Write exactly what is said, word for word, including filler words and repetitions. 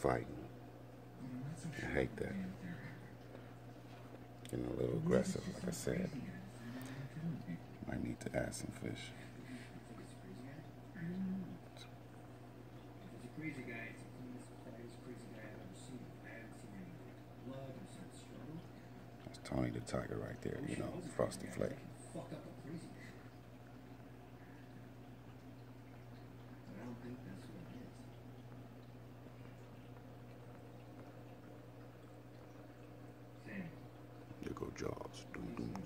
fighting. I hate that. Getting a little aggressive, like I said. Might need to add some fish. That's Tony the Tiger right there, you know, Frosty Flake. There go Jaws. Doom, doom.